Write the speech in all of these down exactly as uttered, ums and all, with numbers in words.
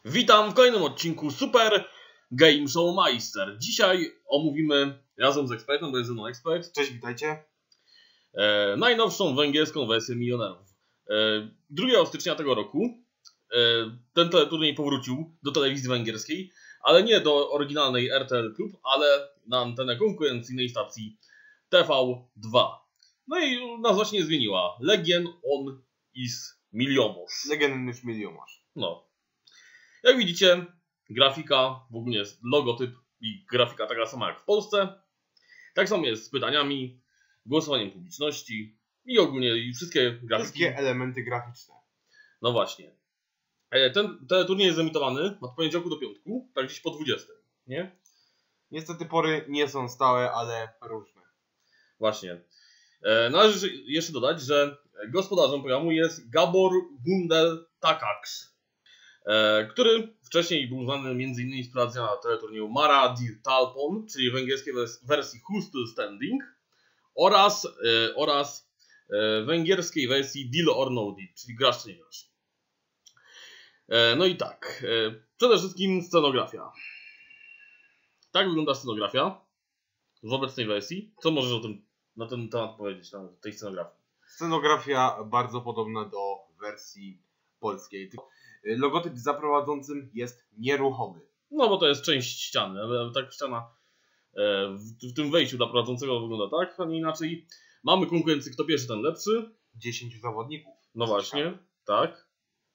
Witam w kolejnym odcinku Super Game Show Meister. Dzisiaj omówimy razem z ekspertem, bo jest ze mną ekspert. Cześć, witajcie. E, najnowszą węgierską wersję Milionerów. E, drugiego stycznia tego roku e, ten teleturniej powrócił do telewizji węgierskiej, ale nie do oryginalnej R T L Klub, ale na antenę konkurencyjnej stacji T V dwa. No i nazwa się nie zmieniła. Legion on is Milionerz. Legion is Milionerz. No. Jak widzicie, grafika, w ogóle jest logotyp i grafika taka sama jak w Polsce. Tak samo jest z pytaniami, głosowaniem publiczności i ogólnie i wszystkie grafiki. Wszystkie elementy graficzne. No właśnie. Ten, ten turniej jest emitowany od poniedziałku do piątku, tak gdzieś po dwudziestej, nie? Niestety pory nie są stałe, ale różne. Właśnie. Należy jeszcze dodać, że gospodarzem programu jest Gabor Gundel Takaks, który wcześniej był znany między innymi z prowadzenia na teleturnieju Mara Dir Talpon, czyli węgierskiej wersji Who's Still Standing, oraz, e, oraz e, węgierskiej wersji Deal or No Deal, czyli grasz czy nie grasz. E, no i tak, e, przede wszystkim scenografia. Tak wygląda scenografia w obecnej wersji. Co możesz o tym, na ten temat powiedzieć, na tej scenografii? Scenografia bardzo podobna do wersji polskiej. Logotyp za prowadzącym jest nieruchomy. No bo to jest część ściany, ale tak ściana w, w tym wejściu dla prowadzącego wygląda tak, a nie inaczej. Mamy konkurencję, kto pierwszy, ten lepszy. dziesięciu zawodników. No właśnie, tak.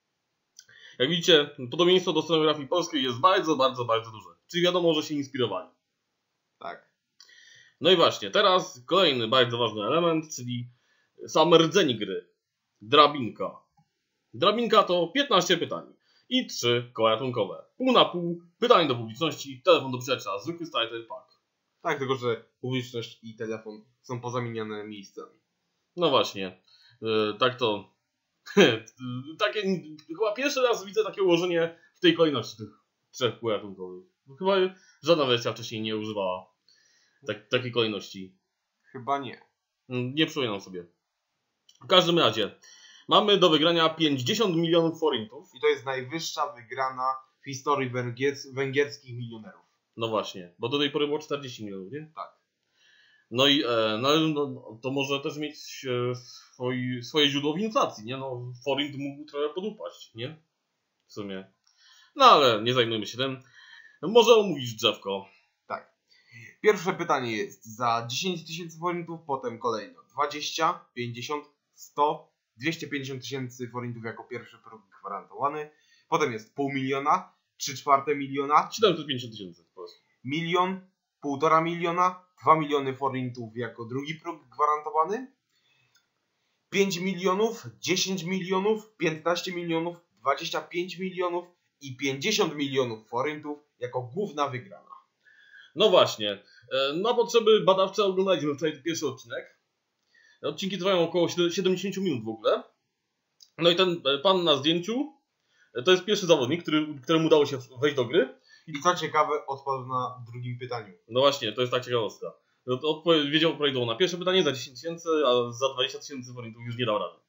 Jak widzicie, podobieństwo do scenografii polskiej jest bardzo, bardzo, bardzo duże. Czyli wiadomo, że się inspirowali. Tak. No i właśnie, teraz kolejny bardzo ważny element, czyli sam rdzeń gry. Drabinka. Drabinka to piętnaście pytań i trzy koła ratunkowe. Pół na pół, pytanie do publiczności, telefon do przyjaciela, zwykły starter pack. Tak, tylko że publiczność i telefon są pozamieniane miejscami. No właśnie, yy, tak to... takie, chyba pierwszy raz widzę takie ułożenie w tej kolejności tych trzech kół ratunkowych. Chyba żadna wersja wcześniej nie używała tak, takiej kolejności. Chyba nie. Nie przypominam sobie. W każdym razie, mamy do wygrania pięćdziesiąt milionów forintów. I to jest najwyższa wygrana w historii węgiers węgierskich milionerów. No właśnie, bo do tej pory było czterdzieści milionów, nie? Tak. No i e, no, no, to może też mieć e, swoi, swoje źródło w inflacji, nie? No, forint mógł trochę podupaść, nie? W sumie. No ale nie zajmujmy się tym. Może omówisz drzewko. Tak. Pierwsze pytanie jest za dziesięć tysięcy forintów, potem kolejno dwadzieścia, pięćdziesiąt, sto, dwieście pięćdziesiąt tysięcy forintów jako pierwszy próg gwarantowany. Potem jest pół miliona, trzy czwarte miliona, siedemset pięćdziesiąt tysięcy po prostu. Milion, półtora miliona, dwa miliony forintów jako drugi próg gwarantowany. pięć milionów, dziesięć milionów, piętnaście milionów, dwadzieścia pięć milionów i pięćdziesiąt milionów forintów jako główna wygrana. No właśnie. Na potrzeby badawcze oglądaliśmy wczoraj pierwszy odcinek. Odcinki trwają około siedemdziesiąt minut w ogóle. No i ten pan na zdjęciu to jest pierwszy zawodnik, który, któremu udało się wejść do gry. I co ciekawe, odpadł na drugim pytaniu. No właśnie, to jest tak ciekawostka. Odpowie- wiedział odpowiedział na pierwsze pytanie za dziesięć tysięcy, a za dwadzieścia tysięcy forintów już nie dał rady.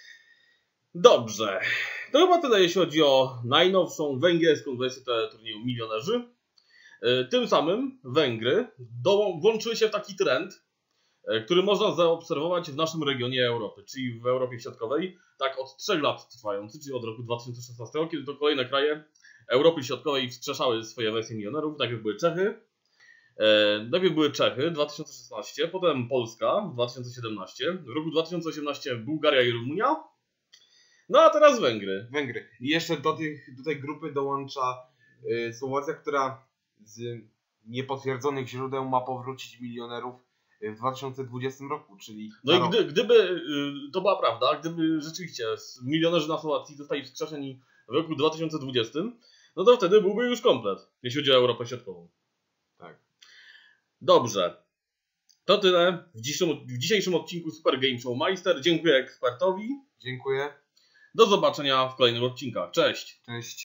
Dobrze. To chyba tyle, jeśli chodzi o najnowszą węgierską wersję turnieju Milionerzy. Tym samym Węgry do, włączyły się w taki trend, który można zaobserwować w naszym regionie Europy, czyli w Europie Środkowej, tak od trzech lat trwający, czyli od roku dwa tysiące szesnastego, kiedy to kolejne kraje Europy Środkowej wskrzeszały swoje wersje milionerów. Najpierw były Czechy, e, najpierw były Czechy dwa tysiące szesnaście, potem Polska dwa tysiące siedemnaście, w roku dwa tysiące osiemnaście Bułgaria i Rumunia, no a teraz Węgry. Węgry. I jeszcze do, tych, do tej grupy dołącza y, Słowacja, która z niepotwierdzonych źródeł ma powrócić milionerów w dwa tysiące dwudziestym roku, czyli... No i gdy, gdyby y, to była prawda, gdyby rzeczywiście milionerzy na Słowacji zostali wskrzeszeni w roku dwa tysiące dwudziestym, no to wtedy byłby już komplet, jeśli chodzi o Europę Środkową. Tak. Dobrze. To tyle w dzisiejszym, w dzisiejszym odcinku Super Game Show Meister. Dziękuję ekspertowi. Dziękuję. Do zobaczenia w kolejnych odcinkach. Cześć. Cześć.